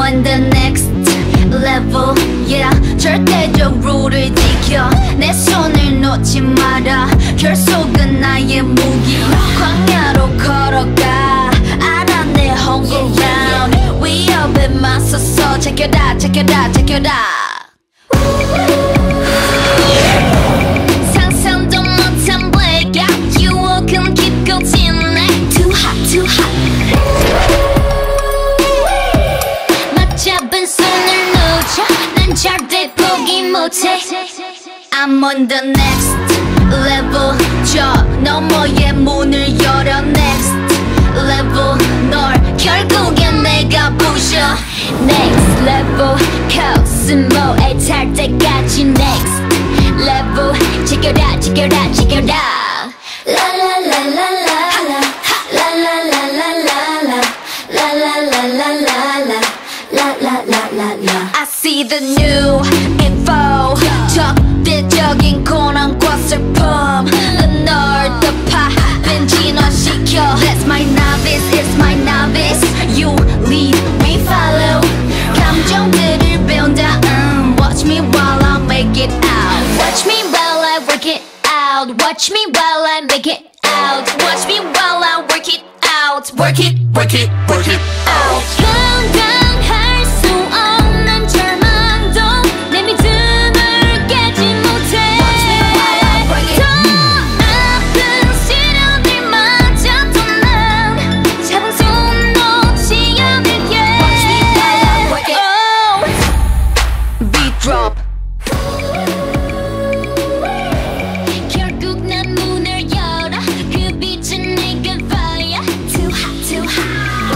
on the next level, yeah. 절대적 룰을 지켜 내 손을 놓지 마라. 결속은 나의 무기. 광야로 걸어가 알아 내 home ground. 위협에 맞서서 check it out, check it out, check it out. 상상도 못한 blackout. 유혹은 깊고 진해. Too hot, too hot. 맞잡은 손을 놓쳐 난 절대 포기 못해. I'm on the next level. 저 너머의 문을 열어. Next level. 널 결국엔 내가 부셔. Next level. 코스모에 탈 때까지 next level. Check it out, check it out, check it out. La la la la la la. La la la la la la. La la la la la la. La la la la la. I see the new info. 적대적인 고난과 슬픔. 널 덮아 벤진화시켜. That's my novice, it's my novice. You lead, we follow. 감정들을 배운다. Watch me while I make it out. Watch me while I work it out. Watch me while I make it out. Watch me while I work it out. Work it, work it, work it out. 감당할 수 없는 절망도 내 믿음을 깨지 못해. 더 아픈 시련들마저도 난 잡은 손 놓지 않을게. Oh, beat drop. 결국 난 문을 열어. 그 빛은 내가 fire. Too hot, too hot.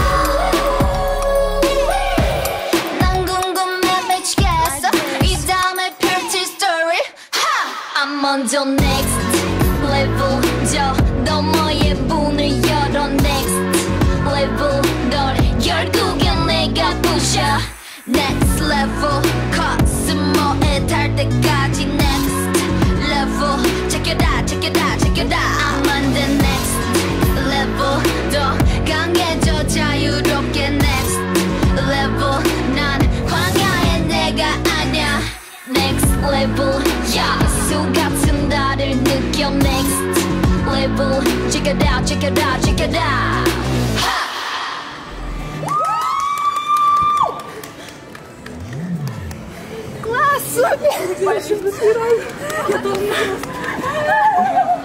난 궁금해 미치겠어. 이 다음에 펼칠 story. I'm on the next level. 저 너머의 문을 열어. Next level. 널 결국엔 내가 부셔. Next level. 코스모에 달 때까지 next level. Check it out, check it out, check it out. I'm on the next level. 더 강해져 자유롭게 next level. 난 광야의 내가 아냐. Next level. 야수 같은 나를 느껴. Next level. Check it out, check it out, check it out. Класс! Супер! Большой разбирай! Я тоже.